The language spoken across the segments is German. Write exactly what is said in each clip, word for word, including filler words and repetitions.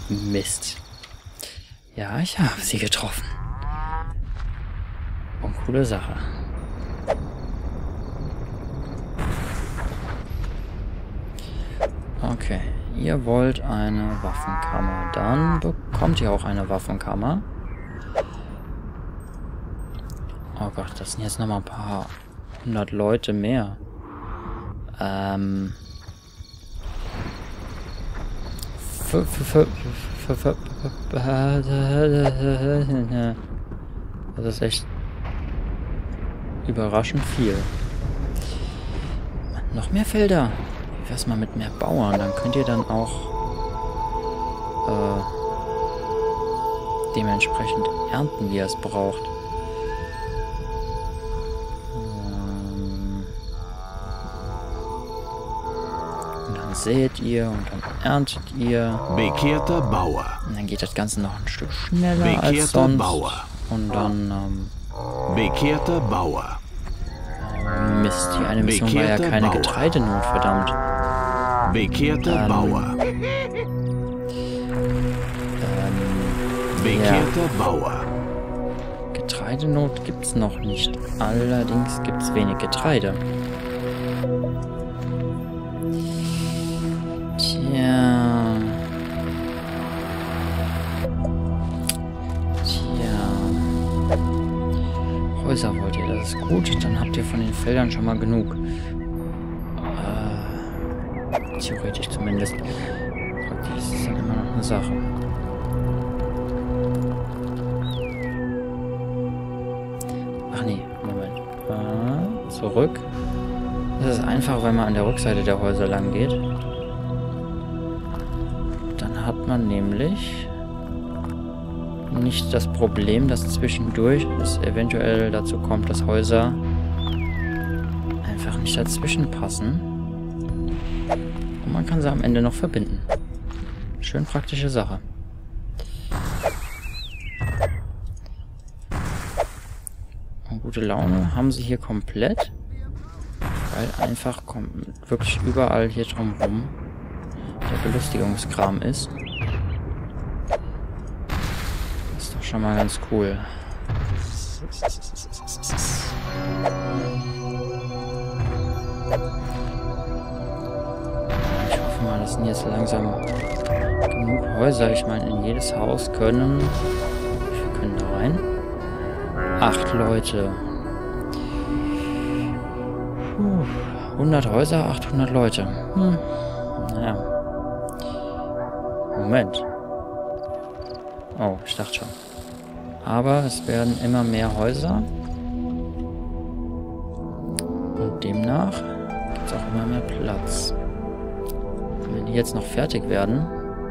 Mist. Ja, ich habe sie getroffen. Und coole Sache. Okay, ihr wollt eine Waffenkammer. Dann bekommt ihr auch eine Waffenkammer. Oh Gott, das sind jetzt nochmal ein paar hundert Leute mehr. Ähm... Das ist echt überraschend viel. Noch mehr Felder. Wie wär's mal mit mehr Bauern? Dann könnt ihr dann auch äh, dementsprechend ernten, wie ihr es braucht. Seht ihr und dann erntet ihr. Bekehrter Bauer. Und dann geht das Ganze noch ein Stück schneller Bekehrter als sonst. Bauer. Und dann, ähm... Bekehrter Bauer. Mist, die eine Mission war ja keine Bauer. Getreidenot, verdammt. Bekehrter ähm, Bauer. Ähm... Bekehrter ja. Bauer. Getreidenot gibt's noch nicht. Allerdings gibt's wenig Getreide. Tja. Tja. Häuser wollt ihr, das ist gut. Dann habt ihr von den Feldern schon mal genug. Äh, theoretisch zumindest. Praktisch ist es dann immer noch eine Sache. Ach nee, Moment. Äh, zurück. Das ist einfach, weil man an der Rückseite der Häuser lang geht. Hat man nämlich nicht das Problem, dass zwischendurch es eventuell dazu kommt, dass Häuser einfach nicht dazwischen passen. Und man kann sie am Ende noch verbinden. Schön praktische Sache. Und gute Laune haben sie hier komplett, weil einfach kommt wirklich überall hier drumherum der Belustigungskram ist. Das ist doch schon mal ganz cool. Ich hoffe mal, das sind jetzt langsam genug Häuser. Ich meine, in jedes Haus können... Wie viel können da rein? Acht Leute. Puh, hundert Häuser, achthundert Leute. Hm. Naja. Moment. Oh, ich dachte schon. Aber es werden immer mehr Häuser. Und demnach gibt es auch immer mehr Platz. Und wenn die jetzt noch fertig werden...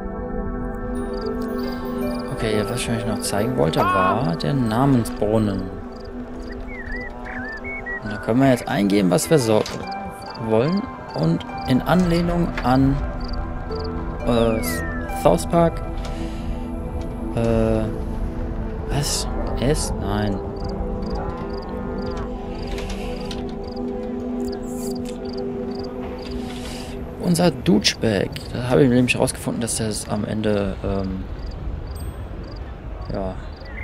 Okay, was ich euch noch zeigen wollte, war der Namensbrunnen. Und da können wir jetzt eingeben, was wir so wollen. Und in Anlehnung an äh, South Park. Äh, was? S? Nein. Unser Douchebag. Da habe ich nämlich rausgefunden, dass das am Ende, ähm, ja,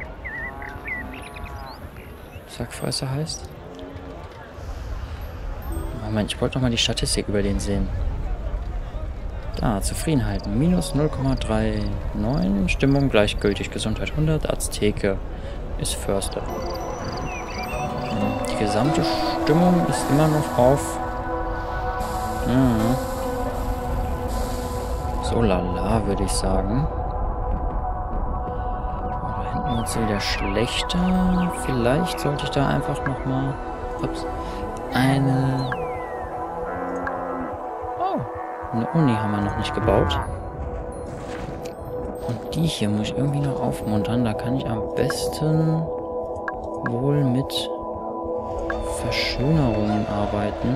Sackfresser heißt. Moment, ich wollte noch mal die Statistik über den sehen. Da, Zufriedenheit. Minus null Komma neununddreißig. Stimmung gleichgültig. Gesundheit hundert. Azteke ist Förster. Die gesamte Stimmung ist immer noch auf... Mhm. So lala, würde ich sagen. Da hinten wird es wieder schlechter. Vielleicht sollte ich da einfach noch mal... Ups, eine... Eine Uni haben wir noch nicht gebaut. Und die hier muss ich irgendwie noch aufmuntern. Da kann ich am besten wohl mit Verschönerungen arbeiten.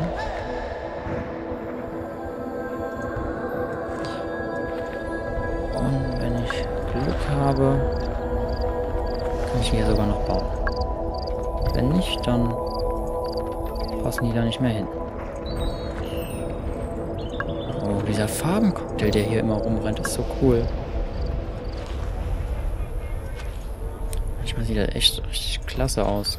Und wenn ich Glück habe, kann ich die hier sogar noch bauen. Wenn nicht, dann passen die da nicht mehr hin. Oh, dieser Farbencocktail, der hier immer rumrennt, ist so cool. Manchmal sieht das echt richtig klasse aus.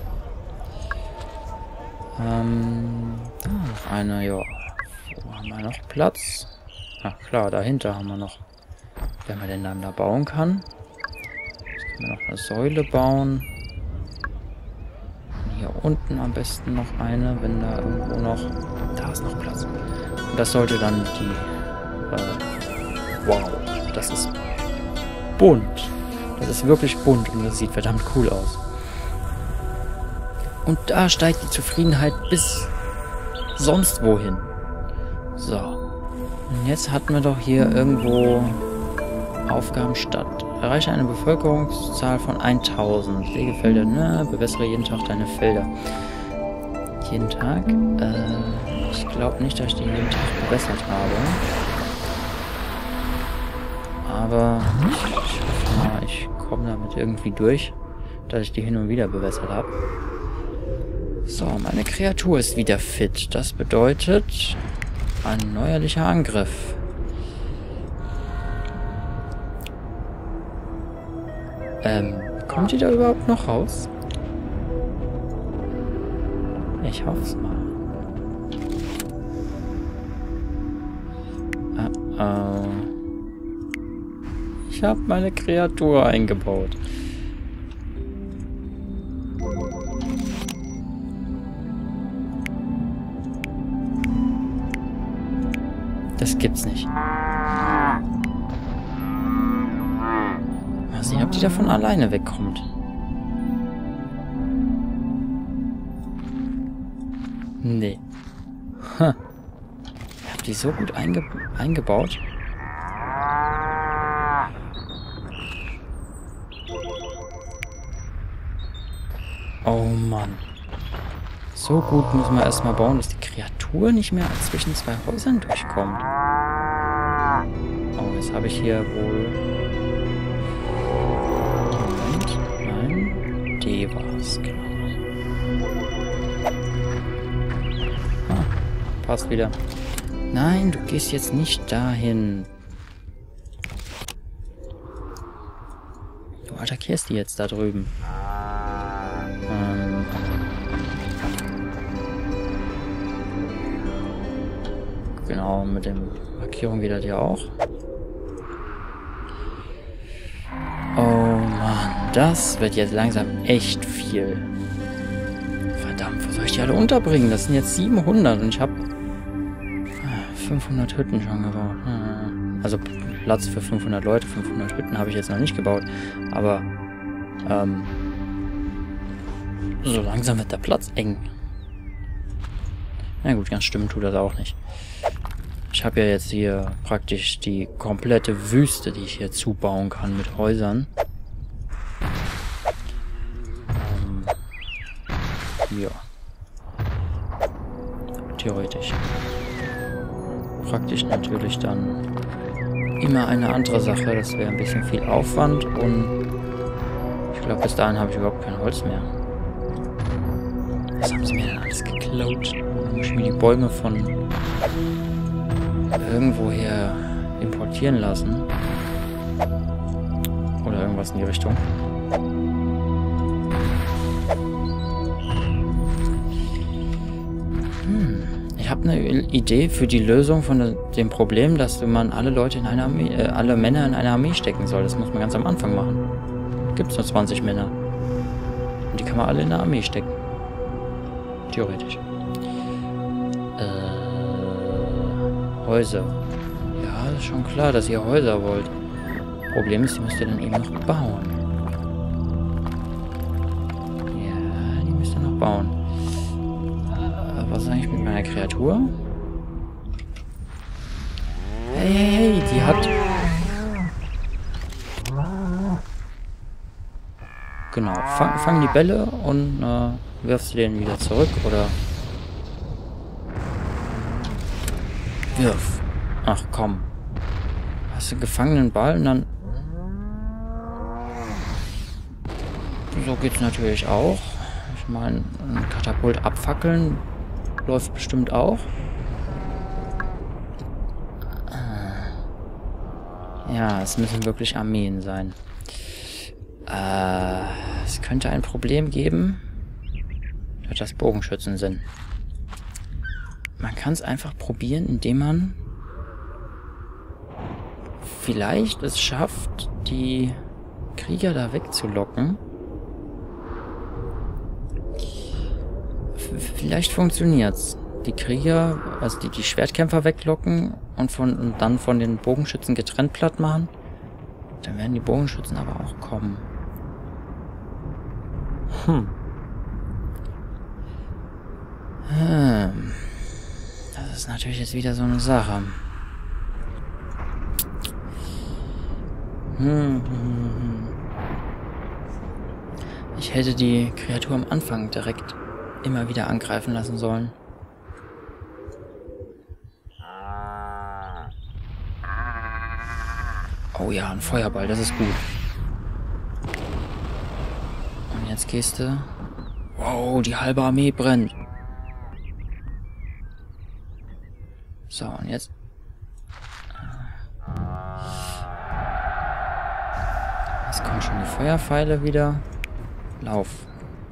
Ähm, da noch eine, ja. Wo haben wir noch Platz? Ach klar, dahinter haben wir noch. Wenn man denn dann da bauen kann. Jetzt können wir noch eine Säule bauen. Und hier unten am besten noch eine, wenn da irgendwo noch... Da ist noch Platz. Und das sollte dann die... Äh, wow, das ist bunt. Das ist wirklich bunt und das sieht verdammt cool aus. Und da steigt die Zufriedenheit bis sonst wohin. So. Und jetzt hatten wir doch hier irgendwo Aufgabenstadt. Erreiche eine Bevölkerungszahl von tausend. Lege Felder, ne? Bewässere jeden Tag deine Felder. Jeden Tag? Äh, ich glaube nicht, dass ich die jeden Tag bewässert habe. Aber ich, ich hoffe mal, ich komme damit irgendwie durch, dass ich die hin und wieder bewässert habe. So, meine Kreatur ist wieder fit. Das bedeutet ein neuerlicher Angriff. Ähm, kommt die da überhaupt noch raus? Ich hoffe es mal. Uh oh. Ich habe meine Kreatur eingebaut. Das gibt's nicht. Mal sehen, ob die davon alleine wegkommt. Nee. Ha. Ich hab die so gut einge eingebaut. Oh Mann. So gut müssen wir erstmal bauen, dass die Kreatur nicht mehr zwischen zwei Häusern durchkommt. Oh, jetzt habe ich hier wohl... Moment, nein, D war es, genau. Ah, passt wieder. Nein, du gehst jetzt nicht dahin. Du attackierst die jetzt da drüben. Ähm... Genau, mit der Markierung geht das ja auch. Oh Mann, das wird jetzt langsam echt viel. Verdammt, wo soll ich die alle unterbringen? Das sind jetzt siebenhundert und ich habe fünfhundert Hütten schon gebaut. Also Platz für fünfhundert Leute, fünfhundert Hütten habe ich jetzt noch nicht gebaut. Aber ähm, so langsam wird der Platz eng. Na gut, ganz stimmen tut das auch nicht. Ich habe ja jetzt hier praktisch die komplette Wüste, die ich hier zubauen kann mit Häusern. Ähm, ja. Theoretisch. Praktisch natürlich dann immer eine andere Sache. Das wäre ein bisschen viel Aufwand und ich glaube, bis dahin habe ich überhaupt kein Holz mehr. Was haben sie mir denn alles geklaut? Dann muss ich mir die Bäume von irgendwoher importieren lassen. Oder irgendwas in die Richtung. Hm. Ich habe eine Idee für die Lösung von dem Problem, dass man alle Leute in eine Armee, äh, alle Männer in eine Armee stecken soll. Das muss man ganz am Anfang machen. Gibt es nur zwanzig Männer. Und die kann man alle in eine Armee stecken. Theoretisch. Äh, Häuser. Ja, ist schon klar, dass ihr Häuser wollt. Problem ist, die müsst ihr dann eben noch bauen. Ja, die müsst ihr noch bauen. Äh, was ist eigentlich mit meiner Kreatur? Hey, hey, hey, die hat... Genau, fang, fang die Bälle und äh, wirfst du den wieder zurück, oder... Wirf. Ach komm. Hast du einen gefangenen Ball und dann... So geht's natürlich auch. Ich meine, ein Katapult abfackeln läuft bestimmt auch. Ja, es müssen wirklich Armeen sein. Äh... Es könnte ein Problem geben, das Bogenschützen sind. Man kann es einfach probieren, indem man vielleicht es schafft, die Krieger da wegzulocken. F- vielleicht funktioniert's. Die Krieger, also die, die Schwertkämpfer weglocken und, von, und dann von den Bogenschützen getrennt platt machen. Dann werden die Bogenschützen aber auch kommen. Hm. Hm. Das ist natürlich jetzt wieder so eine Sache. Hm. Ich hätte die Kreatur am Anfang direkt immer wieder angreifen lassen sollen. Oh ja, ein Feuerball, das ist gut. Und jetzt gehst du... Wow, die halbe Armee brennt. So, und jetzt... Jetzt kommen schon die Feuerpfeile wieder. Lauf.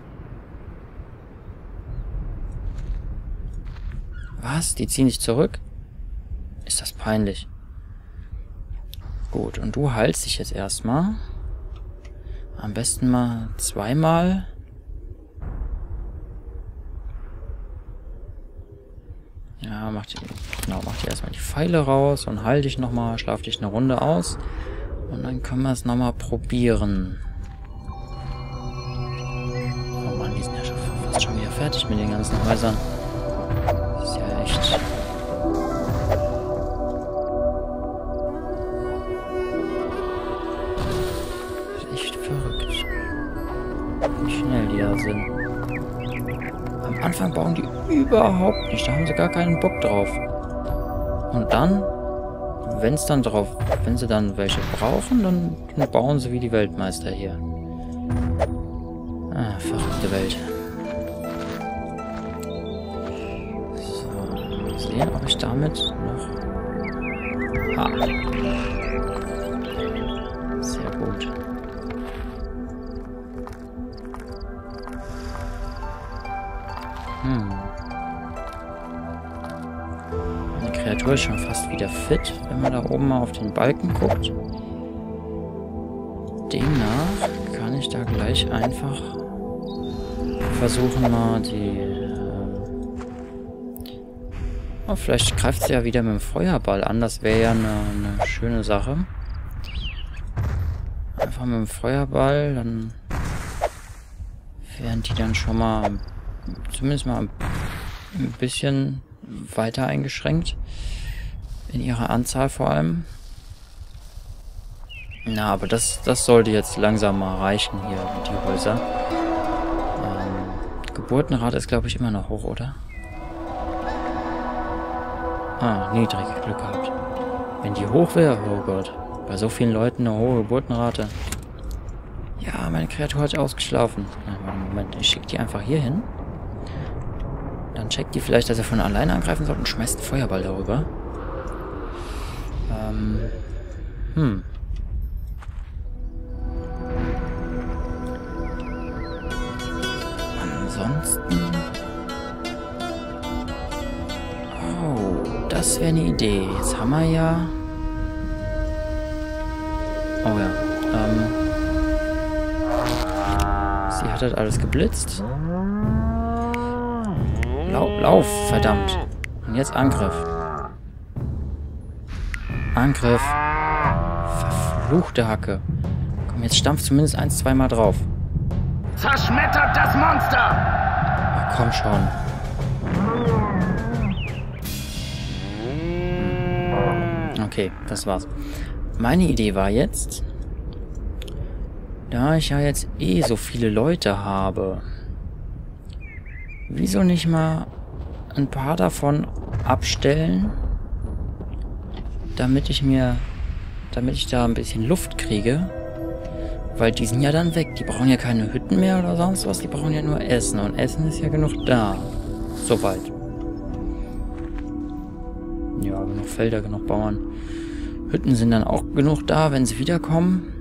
Was? Die ziehen dich zurück? Ist das peinlich. Gut, und du heilst dich jetzt erstmal. Am besten mal zweimal. Ja, mach die, genau, mach dir erstmal die Pfeile raus und heil dich nochmal, schlaf dich eine Runde aus. Und dann können wir es nochmal probieren. Oh Mann, die sind ja schon fast schon wieder fertig mit den ganzen Häusern. Das ist ja echt... echt verrückt. Wie schnell die da sind. Am Anfang bauen die überhaupt nicht. Da haben sie gar keinen Bock drauf. Und dann, wenn es dann drauf, wenn sie dann welche brauchen, dann, dann bauen sie wie die Weltmeister hier. Ah, verrückte Welt. So, mal sehen, ob ich damit noch... Ah. Sehr gut. Hm. Meine Kreatur ist schon fast wieder fit, wenn man da oben mal auf den Balken guckt. Demnach kann ich da gleich einfach versuchen mal die... Äh oh, vielleicht greift sie ja wieder mit dem Feuerball an, das wäre ja eine, eine schöne Sache. Einfach mit dem Feuerball, dann wären die dann schon mal... zumindest mal ein bisschen weiter eingeschränkt. In ihrer Anzahl vor allem. Na, aber das, das sollte jetzt langsam mal reichen hier, die Häuser. Ähm, Geburtenrate ist, glaube ich, immer noch hoch, oder? Ah, niedrig, Glück gehabt. Wenn die hoch wäre, oh Gott. Bei so vielen Leuten eine hohe Geburtenrate. Ja, meine Kreatur hat ausgeschlafen. Na, Moment, ich schicke die einfach hier hin. Dann checkt die vielleicht, dass er von alleine angreifen soll und schmeißt einen Feuerball darüber. Ähm. Hm. Ansonsten... Oh, das wäre eine Idee. Jetzt haben wir ja... Oh ja. Ähm. Sie hat halt alles geblitzt. Lauf, lauf, verdammt. Und jetzt Angriff. Angriff. Verfluchte Hacke. Komm, jetzt stampf zumindest eins, zweimal drauf. Zerschmettert das Monster! Ach, komm schon. Okay, das war's. Meine Idee war jetzt, da ich ja jetzt eh so viele Leute habe, wieso nicht mal ein paar davon abstellen, damit ich mir, damit ich da ein bisschen Luft kriege, weil die sind ja dann weg. Die brauchen ja keine Hütten mehr oder sonst was, die brauchen ja nur Essen und Essen ist ja genug da. Soweit. Ja, genug Felder, genug Bauern. Hütten sind dann auch genug da, wenn sie wiederkommen.